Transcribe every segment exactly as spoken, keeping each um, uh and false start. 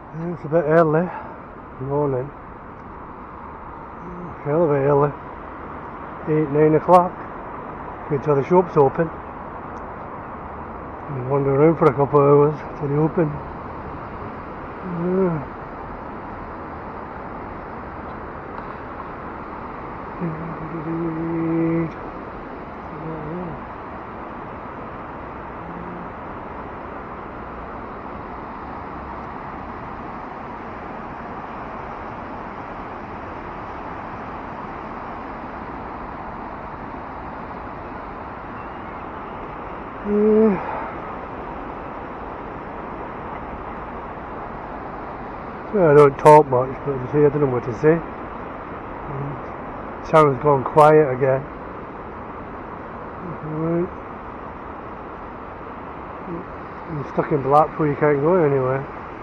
It's a bit early morning, hell of a early, eight, nine o'clock, wait till the shop's open and wander around for a couple of hours till they open. Yeah. Yeah. Well, I don't talk much, but as I say, I don't know what to say. And sound's gone quiet again. Right. I'm stuck in Blackpool, you can't go anywhere.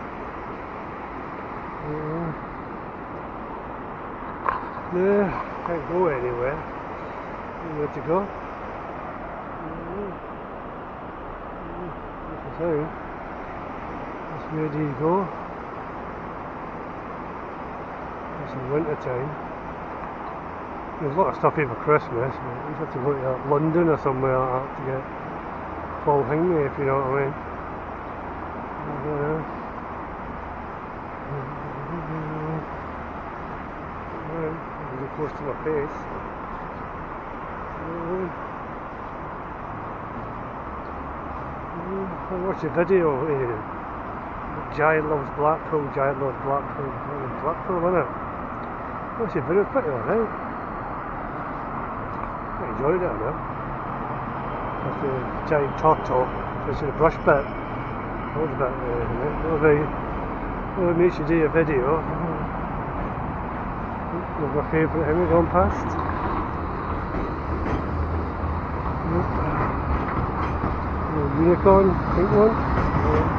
Yeah, yeah, can't go anywhere. Nowhere to go. That's the sound. That's where do you go? It's in winter time. There's a lot of stuff here for Christmas, but you have to go to like, London or somewhere like that to get Paul Hingley, if you know what I mean. Yeah. Right, I'm getting close to my face. I watched a video. Uh, Jai loves Blackpool. Jai loves Blackpool. Blackpool, isn't it? Watched a video, pretty alright. I enjoyed it, man. With the giant turtle, especially the brush bit. That was a bit, uh, that was very, what makes you do a video. That was my favourite thing we've gone past. Yep. The unicorn, pink one. Yeah.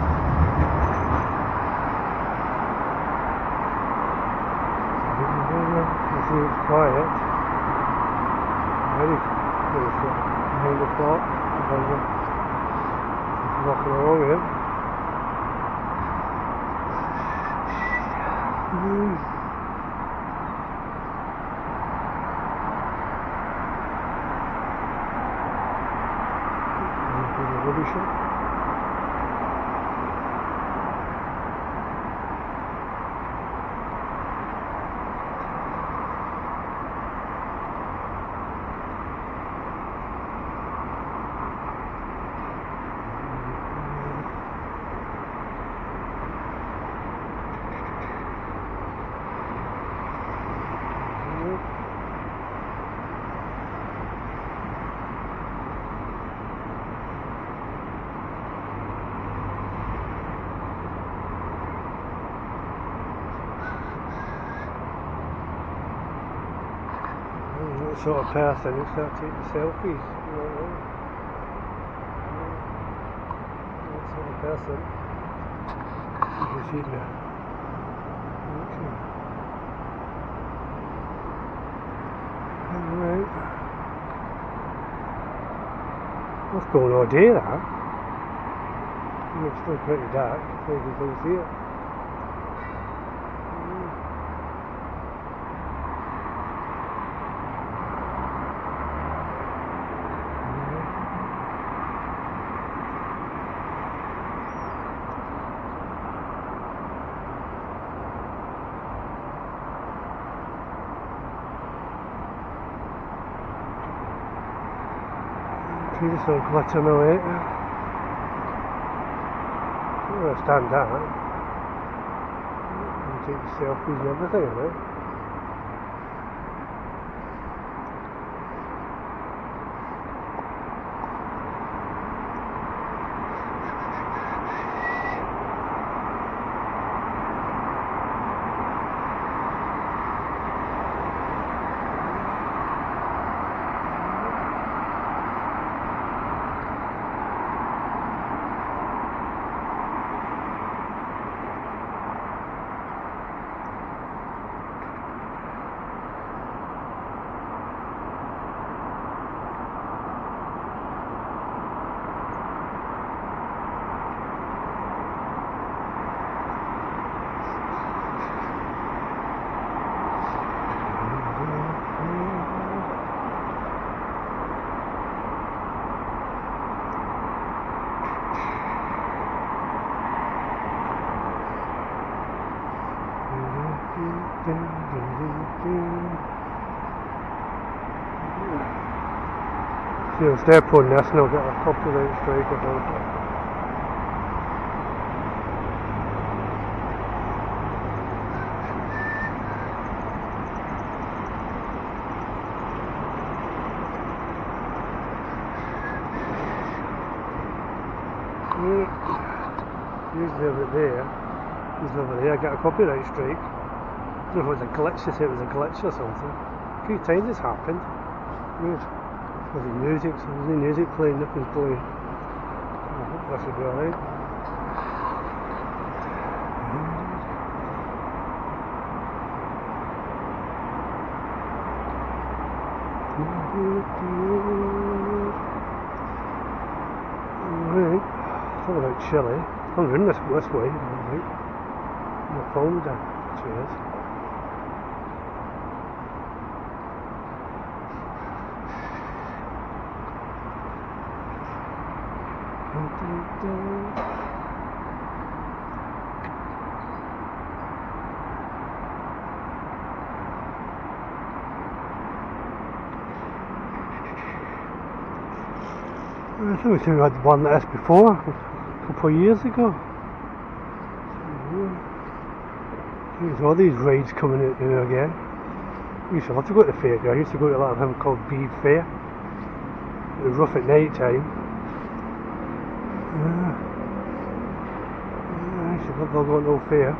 You see it's quiet. Very, very quiet. Behind the clock. Just walking along here. Mm. Rubbish. What sort of person who start taking selfies? You know, what sort of person? You can see there. Okay. Alright. That's going all day, that. It's still pretty dark, so you can still see it. Just sort of glittering away. I'm going to stand down and take the selfies and everything, right? See, if they're putting this and they'll get a copyright strike or something. Usually over there, usually over there, I get a copyright strike. I don't know if it was a glitch, they say it was a glitch or something. A few times it's happened. Weird. There's the music, so there's the music playing, nothing's playing. I hope that should be alright. Alright, talking about chili. I'm running this, this way, alright. My phone down. Cheers. I think we had one like this before, a couple of years ago. There's all these rides coming out now again. We used to love to go to the fair. I used to go to a lot of them called Beef Fair. It was rough at night time. Yeah. Yeah, I used to love going to the fair.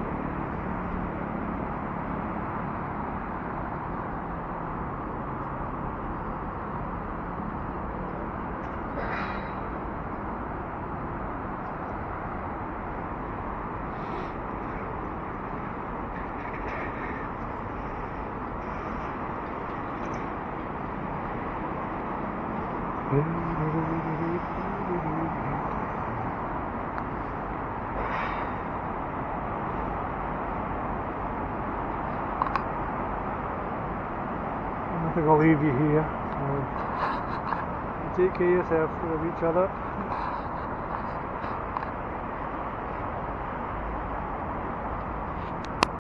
I think I'll leave you here. So, take care of yourself and of each other.